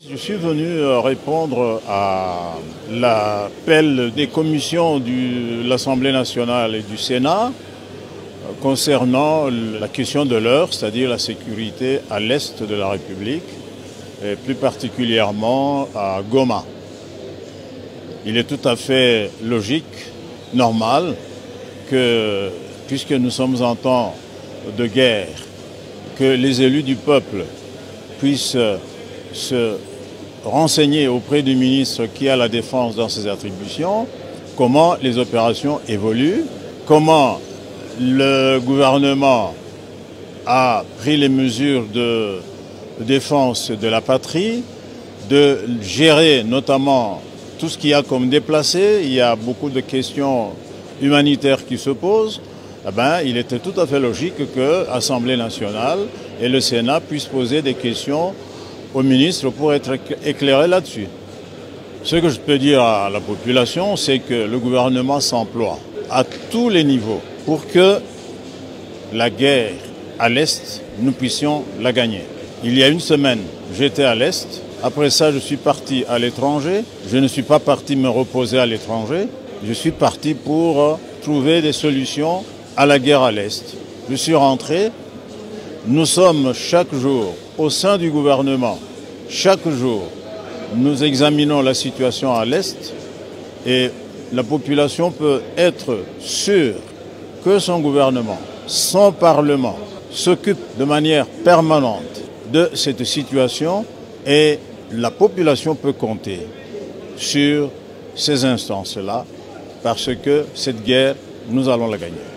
Je suis venu répondre à l'appel des commissions de l'Assemblée nationale et du Sénat concernant la question de l'heure, c'est-à-dire la sécurité à l'est de la République, et plus particulièrement à Goma. Il est tout à fait logique, normal, que, puisque nous sommes en temps de guerre, que les élus du peuple puissent se renseigner auprès du ministre qui a la défense dans ses attributions, comment les opérations évoluent, comment le gouvernement a pris les mesures de défense de la patrie, de gérer notamment tout ce qu'il y a comme déplacé. Il y a beaucoup de questions humanitaires qui se posent. Il était tout à fait logique que l'Assemblée nationale et le Sénat puissent poser des questions au ministre pour être éclairé là-dessus. Ce que je peux dire à la population, c'est que le gouvernement s'emploie à tous les niveaux pour que la guerre à l'Est, nous puissions la gagner. Il y a une semaine, j'étais à l'Est. Après ça, je suis parti à l'étranger. Je ne suis pas parti me reposer à l'étranger. Je suis parti pour trouver des solutions à la guerre à l'Est. Je suis rentré. Nous sommes chaque jour au sein du gouvernement. Chaque jour, nous examinons la situation à l'Est et la population peut être sûre que son gouvernement, son Parlement s'occupe de manière permanente de cette situation et la population peut compter sur ces instances-là parce que cette guerre, nous allons la gagner.